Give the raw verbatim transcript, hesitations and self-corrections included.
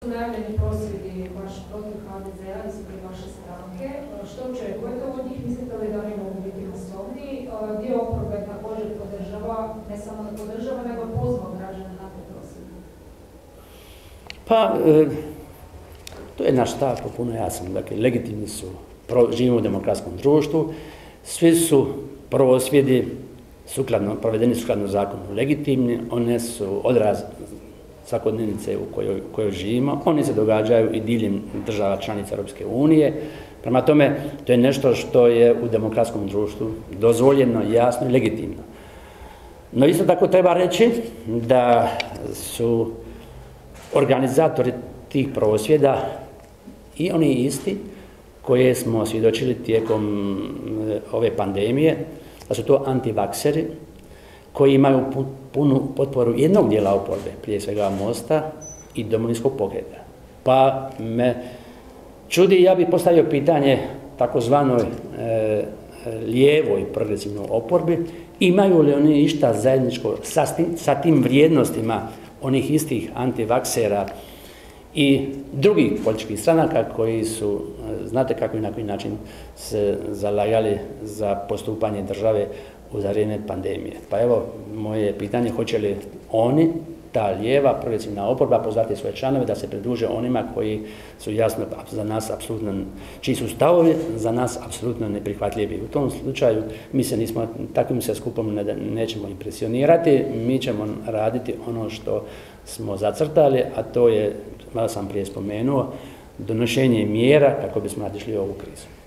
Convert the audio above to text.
najavljeni prosvjedi baš protiv H D Z-a ispred vaše stranke. Što očekujete od njih? Mislite li da oni mogu biti masovni? Dio oporbe također podržava, ne samo da podržava, nego pozvao građane na te prosvjede. Pa, e, to je naš stav potpuno jasan. Dakle, legitimni su, pro, živimo u demokratskom društvu, svi su prosvjedi sukladno, provedeni sukladno zakonu legitimni, one su odraz svakodnevnice u kojoj, kojoj živimo, oni se događaju i diljem država članica Europske unije, prema tome to je nešto što je u demokratskom društvu dozvoljeno, jasno i legitimno. No isto tako treba reći da su organizatori tih prosvjeda i oni isti koje smo svjedočili tijekom ove pandemije, da su to antivakseri koji imaju punu potporu jednog dijela oporbe, prije svega Mosta i Domovinskog pokreta. Pa me čudi, ja bih postavio pitanje takozvanoj e, lijevoj progresivnoj oporbi, imaju li oni išta zajedničko sa, sa tim vrijednostima onih istih antivaksera i drugih političkih stranaka koji su, znate kako i na koji način se zalagali za postupanje države u za vrijeme pandemije. Pa evo, moje pitanje, hoće li oni, ta lijeva progresivna oporba, pozvati svoje članove da se pridruže onima koji su jasno za nas apsolutno, čiji su stavovi za nas apsolutno neprihvatljivi. U tom slučaju mi se nismo, takvim se skupom ne, nećemo impresionirati, mi ćemo raditi ono što smo zacrtali, a to je, malo sam prije spomenuo, donošenje mjera kako bismo nadišli ovu krizu.